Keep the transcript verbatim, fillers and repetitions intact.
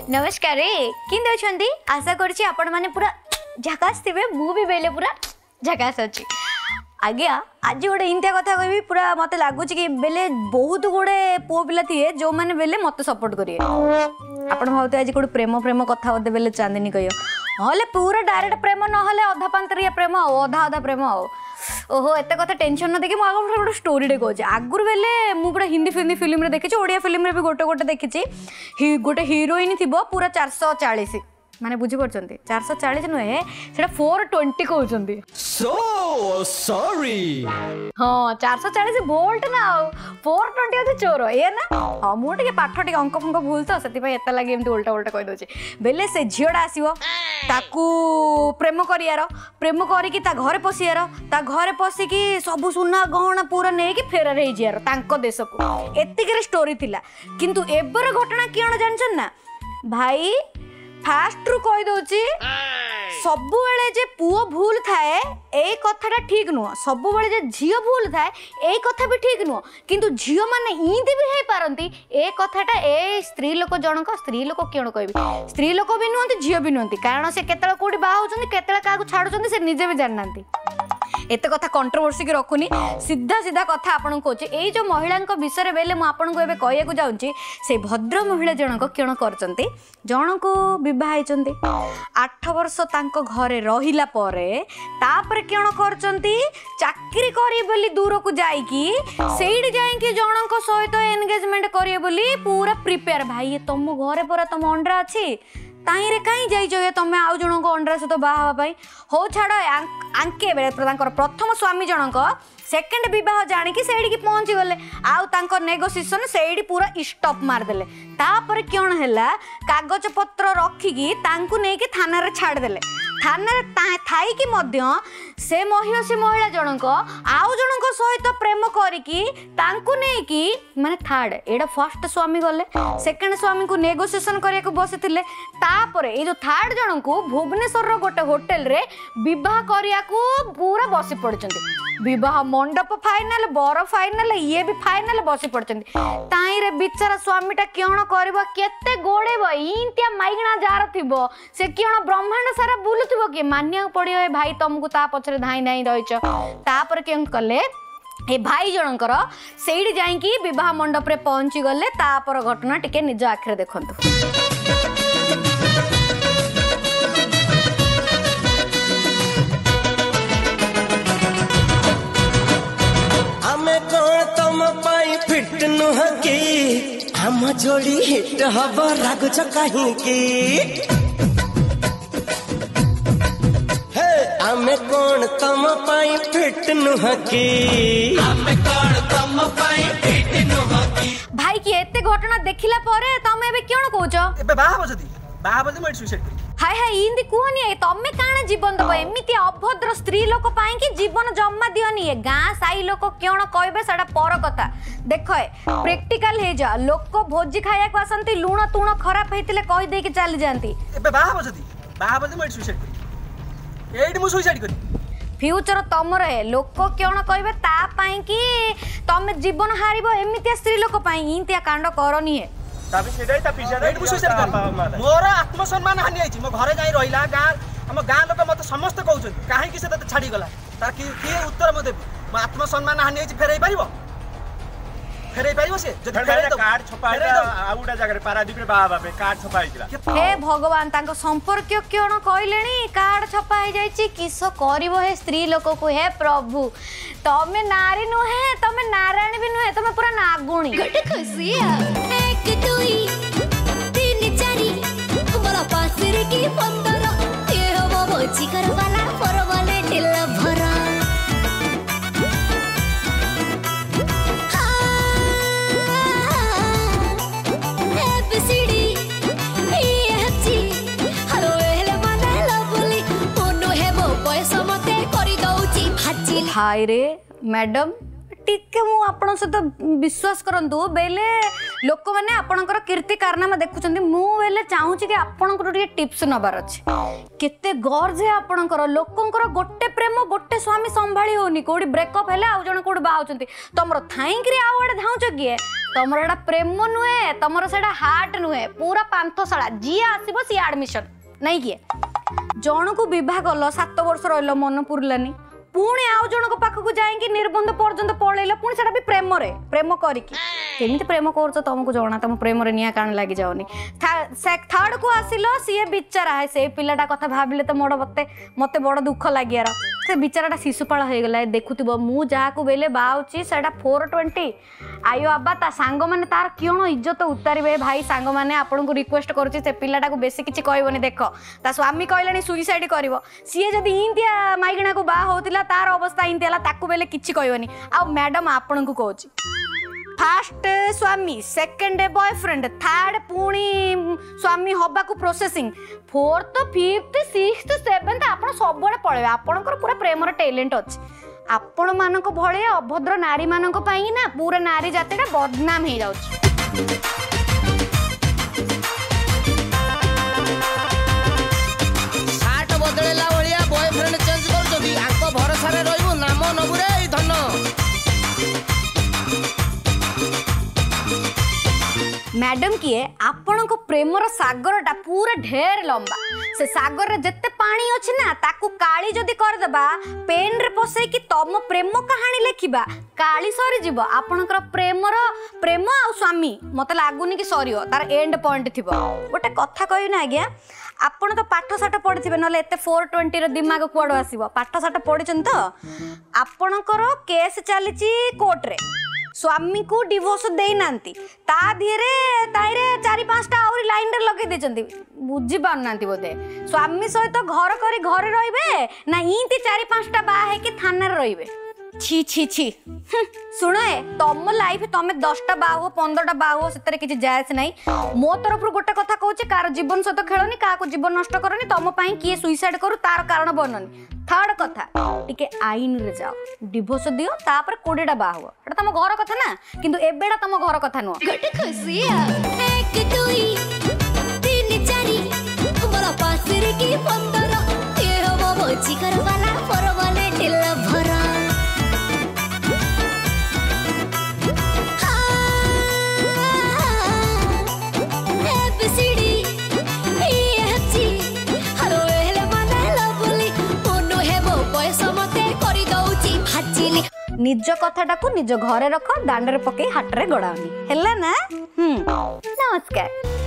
नमस्कार किंतु अच्छी आशा करुँची आपण मैंने पूरा झकास थे मु भी बेले पूरा झकास अच्छी आज्ञा आज गोटे इंतिया कथा कह पूरा मत लगुच कि बेले बहुत गुड़े पुओ पिला थे जो मैंने बेले मत सपोर्ट करेंगे आप भावते आज गोटे प्रेम प्रेम कथा बोलते बेले चांदनी कह हाँ पूरा डायरेक्ट प्रेम ना अधा पांतरिया प्रेम आओ अधा अधा प्रेम आओ ओहो एत कथा टेंशन न देखिए मुझे गोटे स्टोरी कहूँ आगुरी बेले मुझे हिंदी फिंदी फिल्म देखी ओडिया फिल्म भी गोटे गोटे देखी गोटे हिरोइन थी पूरा चार सौ चालीस माने बुझी पड़छन्ती चार सौ चालीस नुहे सेटा फोर ट्वेंटी कहउछन्ती सो सॉरी हां चार सौ चालीस वोल्ट ना फोर ट्वेंटी होते चोर ए ना हां मु टिके पाठ टिके अंक फंक भूल तो सेति पय एता लागि एमती उल्टा उल्टा कहि दोछि बेले से झियोडा आसीबो ताकू प्रेम करियार प्रेम करी कि ता घरे पसियार ता घरे पसी कि सब सुना गहना पूरा नै कि फेरार हे जियार तांको देश को एतिके स्टोरी थिला किंतु एबर घटना कियण जानछन ना भाई फास्ट रु कहि दोछि सब बेले जे पुओ भूल थाए ए कथाटा ठीक नुह सब बेले जे झियो भूल थाए ए कथा भी ठीक नुह किंतु झियो माने इंदी भी हे पारंती ए कथाटा ए स्त्री लोक जनक स्त्री लोक केण कहबी स्त्री लोक भी नुहंती झियो भी नुहंती कारण से केतला कोडी बा होचंती केतला काकू छाडुचंती से निजे भी जाननांती एत कथा कंट्रोवर्सी की रखुनी सीधा सीधा कथा आपन को ये जो महिला विषय बेले मुझे आपन को कहू जाऊँगी से भद्र महिला जनक किण कर जन को बहुत आठ वर्ष तांको घरे रहिला परे तापर किण कर चाकरी करी बोली दूर को जाइकी सेठी जाइकी जनक सहित एंगेजमेंट करिए बोली पूरा प्रिपेयर भाई तुम घरे पर तुम अंडा अच्छी ताई कहीं जाइए तुम आउ जन को अंडा सहित बाहापी हो छाड़ आंके बेले प्रथम स्वामी जनक सेकेंड बह जाणिकी से पहुंची गले आउ नेगोसिएशन से पूरा स्टॉप मारदेले तापर कौन है कागज पत्र रखिकी नहीं थाना छाड़देले थाना थाई कि मध्य से महिला से महिला जनक आउ जनक सहित प्रेम करिकी तांकु नेकी माने थर्ड एडा फर्स्ट स्वामी गले सेकेंड स्वामी को नेगोसिएशन करिया को बसिथिले तापर ए जो थर्ड जनक भुवनेश्वर रो गोटे होटल रे विवाह करिया को पूरा बसी पड़चंती विवाह मंडप फाइनल बर फाइनल ये भी फाइनल बसी पड़चंती ताई रे बिचारा स्वामीटा कियण करबो केते गोड़ेबो इंतिया माइगणा जार थिबो से कियण ब्रह्मांड सारा बुलुथिबो कि मानिया पड़ियो भाई तुमको ता पछरे धाई धाई रहिच तापर केन कले ए भाई जनकर सेठी जाइकी विवाह मंडप रे पहुंची गले तापर घटना टिके निज आखिरे देखंतु फिट नुह की हम जोड़ी हिट हब रागुच कहीं की आमे कौन तम पाई फिट नुह की आमे कौन तम पाई फिट नुह की भाई की एते घटना देखिला परे तमे एबे क्यों कहउचो एबे बाहा बजदी बाहा बजदी मैं सुसाइड करी हाय हाय इंदी कुहनी तमे काना जीवन दबो एमिति अभद्र स्त्री लोक पाई कि जीवन जम्मा दियनी ए गां साई लोक क्यों कहबे सेडा पर कथा देखो प्रैक्टिकल हे जा लोक भोजी खाया को आसंती लूण तुण खराब हेतिले कहि दे के चली जानती एबे बाहा बजदी बाहा बजदी मैं सुसाइड करी एडी मु सुसाइड करी फ्यूचर तमर है लोक क्यों कहबे ता पाई कि तमे जीवन हारिबो एमिति स्त्री लोक पाई इंतिया कांड करनी है ताबे सेडाई ता पिछा एडी मु सुसाइड करी मोर आत्मसम्मान हानि आइछि मो घरे जाई रहिला गां हम गां लोक मत समस्त कहउछन काहे कि से त छाडी गला तार कि के उत्तर म देबी मो आत्मसम्मान हानि आइछि फेरै परिबो फेरै परिबो से जति फेरै तो कार्ड छपाई आउडा जगह रे पारादीप रे बाबा पे कार्ड छपाई हे भगवान तांको संपर्क क्यों कहलेनी कार्ड छपाई जाइछि किस करिवो हे स्त्री लोक को हे प्रभु तमे नारी नुहे तमे नारायण भी नुहे तमे पूरा नागुणी गट खुशिया एक दुई तीन चारि हमरा पास रे की पंदर ये हो मोची कर वाला पर वाले दिल भरा हाय रे मैडम टिके मु आपण सहित विश्वास करंतु बेले लोक माने आपणकर कीर्ति कारनामा देखुचंती मु बेले चाहूची कि आपणकर टिके टिप्स नबार अछि केते गर्ज है आपणकर लोकंकर गोटे प्रेम गोटे स्वामी संभाली होनी कोडी ब्रेकअप हेले आउ जण कोडी बाहुचंती तमरो थाई कि आउ आडे धाउच किए तमर एटा प्रेम नुहे तमर सेटा हार्ट नुहे पूरा पांथशाला जी आसीबो सी एडमिशन नहीं किए जन को विवाह कल सात वर्ष रहिलो मन पुरलानी पुणी आउ जनक पाखक जाएंगे निर्बंध पर्यंत पलैल पुणी सेटा भी प्रेम रे प्रेम करिकी केमिति प्रेम करछ तुमको जणा तुम प्रेम रे निया कान लागि जाओनी थर्ड को आसिलो सीए बिचारा है से पिलाटा कथा भाबिले तो मोड़ मते मते बड़ दुख लागियार से बिचाराटा शिशुपाल हो गला देखुथिबो मु जहा को बेले बाउची सेटा फोर ट्वेंटी आयो आबा ता सांग माने तार कियों इज्जत उतारिबे भाई सांग माने आपन को रिक्वेस्ट करूची से पिलाटा को बेसी किछि कहबोनी देख ता स्वामी कहलानी सुइसाइड करबो सीए जदी इंतिया माइगणा को बा होतिला तार अवस्था इंतियाला ताकू बेले किछि कहबोनी आ मैडम आपन को कहूची फास्ट स्वामी सेकंड बॉयफ्रेंड थर्ड पुणी स्वामी हवा को processing fourth fifth sixth seventh आपण सब पड़े आपणकर पूरा प्रेम टैलेंट अच्छी आपण मानक भले अभद्र नारी मानक पाई ना पूरा नारी जातिटा बदनाम हो जाउछ साठ बदलेला भलिया बॉयफ्रेंड चेंज करछथि आको भरोसा रे रहबो नाम नबुरे धन मैडम किए आपण को प्रेमर सागरटा पूरा ढेर लंबा से सागर रे जत्ते पानी अछि ना ताकू काली जदी कर देबा पेन रे पसै कि तम प्रेम कहानी लेखिबा काली सरी जीव आपणकर प्रेमर प्रेम आ स्वामी मते लागुनी कि सरियो तार एंड पॉइंट थिबो गोटे कथा कहि ना आज्ञा आपण तो पाठ साठ पढ़िथिबे नले एते फोर ट्वेंटी रो दिमाग कुआडो आसीबो पाठ साठ पढ़िछन तो आपणकर केस चलीची कोर्ट रे स्वामी को डिवोर्स देई नांती ता धीरे ताइरे चारि पांचटा और लाइन रे लगे देचंती बुझी पार नांती बोते स्वामी सहित घर करी घर रहिबे ना इंती चारि पांचटा बा है कि थाना रे रहिबे छी छी छी सुनो ए तम लाइफ तमे दसटा बा हो पंद्रहटा बा हो सेतरे किछि जायस नाही मो तरफ गोटे कथा कहूचे कार जीवन सहित खेलनी का को जीवन नष्ट करनी तम पई किए सुइसाइड करू तार कारण बननी थर्ड कथा टिके आईन रे जाओ डिवोर्स दियो तापर कोड़ीटा बा हो एटा तम घर कथा ना किंतु एबेडा तम घर कथा नो गट खुशिया एक दुई तीन चारि हमरा पास रे की पंद्रह ये हो मोची कर वाला पर वाले दिल भरा निज कथाटा को निज घरे रख दांडरे पके हाट रे गड़ावनी हैला ना हम्म नमस्कार।